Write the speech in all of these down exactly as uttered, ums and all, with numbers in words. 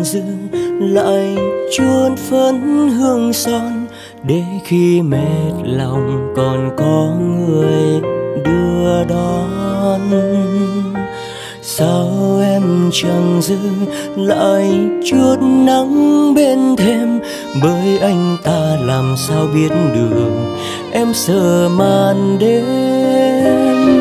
dừng lại chút phấn hương son, để khi mệt lòng còn có người đưa đón. Sao em chẳng dừng lại chút nắng bên thềm, bởi anh ta làm sao biết đường em sợ màn đêm.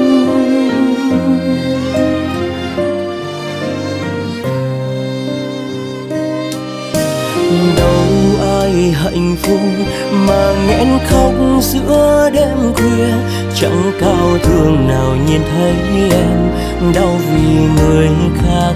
Đâu ai hạnh phúc mà nghẹn khóc giữa đêm khuya, chẳng cao thương nào nhìn thấy em đau vì người khác.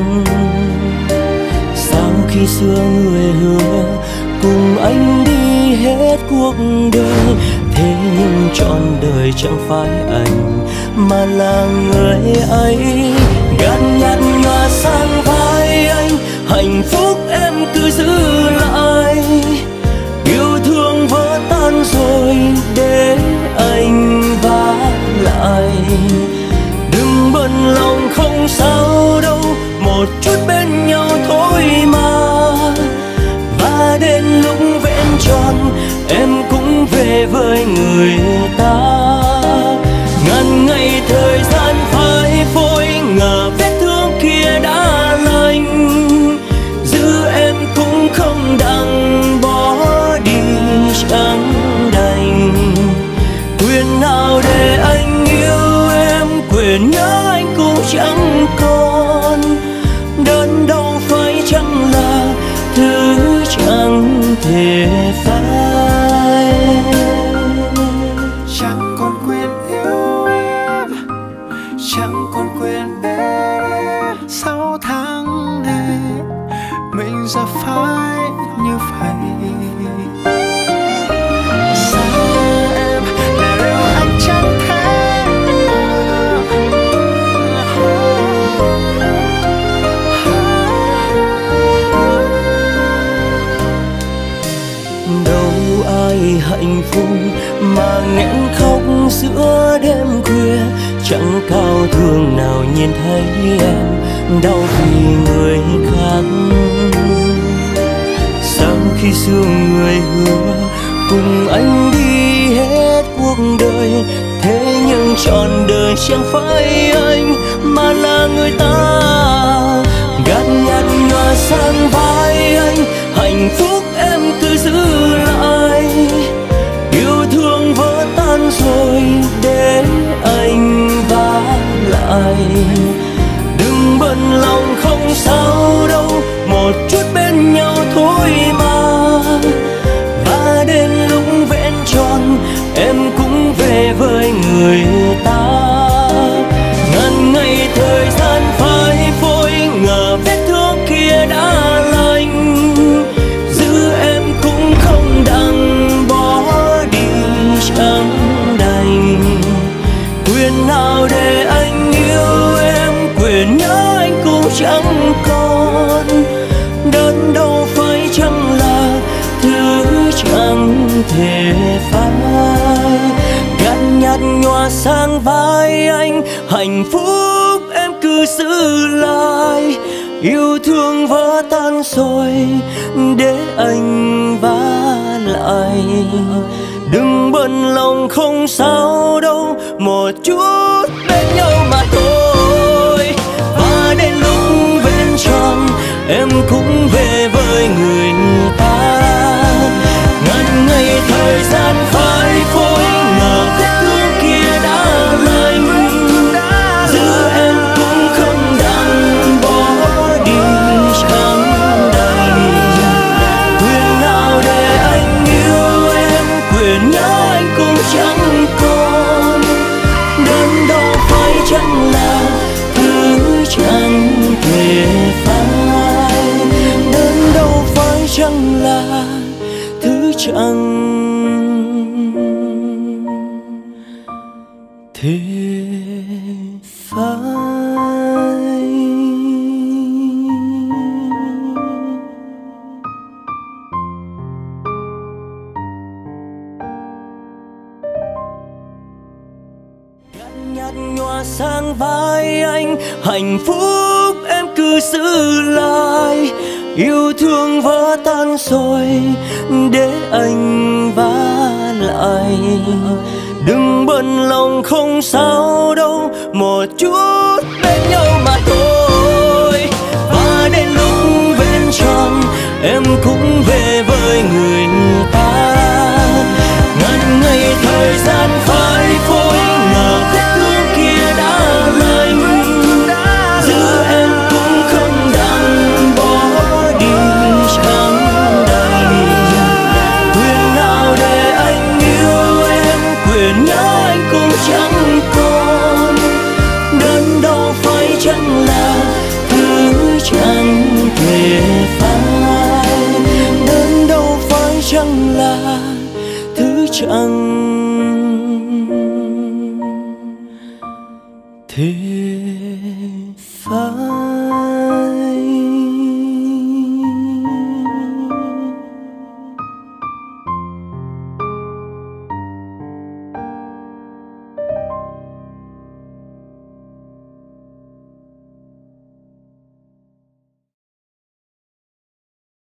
Sao khi xưa người hứa cùng anh đi hết cuộc đời, thế nhưng trọn đời chẳng phải anh mà là người ấy. Gạt nhạt nhòa sang vai anh, hạnh phúc em cứ giữ lại. Yêu thương vỡ tan rồi để anh vá lại. Đừng bận lòng không sao đâu, một chút bên nhau thôi mà. Và đến lúc vẹn tròn em cũng về với người ta. Ngàn ngày thời gian phai phôi, ngờ vết thương kia đã lành. Giữ em cũng không đặng, bỏ đi chẳng đành. Quyền nào để anh yêu em, quyền nhớ anh cũng chẳng còn. Đớn đau phải chăng là thứ chẳng thể phai. Chẳng còn quyền yêu em, chẳng còn quyền em. Sau tháng này mình giờ phải như vậy. Sao em lại yêu anh chẳng thế? Đâu ai hạnh phúc mà nghẹn khóc giữa đêm khuya, chẳng cao thương nào nhìn thấy em đau vì người khác. Sau khi xưa người hứa cùng anh đi hết cuộc đời, thế nhưng trọn đời chẳng phải anh mà là người ta. Gạt nhạt nhòa sang vai anh, hạnh phúc em cứ giữ lại. Yêu thương vỡ tan rồi để anh vá lại. Đừng bận lòng không sao đâu, một chút bên nhau thôi mà. Và đến lúc vẹn tròn em cũng về với người ta. Ngàn ngày thời gian phai phôi, ngờ vết thương kia đã lành. Giữ em cũng không đặng, bỏ đi chẳng đành. Quyền nào để anh yêu em, quyền nhớ anh cũng chẳng còn. Đớn đau phải chăng là thứ chẳng thể phai. Gạt nhạt nhòa sang vai anh, hạnh phúc em cứ giữ lại. Yêu thương vỡ tan rồi để anh vá lại. Đừng bận lòng không sao đâu, một chút bên nhau mà thôi. Và đến lúc vẹn tròn em cũng về với người ta. Ngàn ngày thời gian phai phôi, ngờ vết thương kia đã lành. Giữ em cũng không đặng, bỏ đi chẳng đành. Quyền nào để anh yêu em, quyền nhớ anh cũng chẳng còn. Đớn đau phải chăng là thứ chẳng thể phai. Đớn đau phải chăng là thứ chẳng thể phai. Nhạt nhòa sang vai anh, hạnh phúc em cứ giữ lại. Yêu thương vỡ tan rồi để anh vá lại. Đừng bận lòng không sao đâu, một chút bên nhau mà thôi. Và đến lúc bên tròn em cũng về với người ta. Ngàn ngày thời gian phai phôi, ngờ khúc thương kia đã lành. Giữa em cũng không đành bỏ đi chẳng đành. Quyền nào để anh yêu em, quyền nhớ anh cũng chẳng còn. Đớn đau phải chăng là thứ chẳng thể phai. Đớn đau phải chăng là thứ chẳng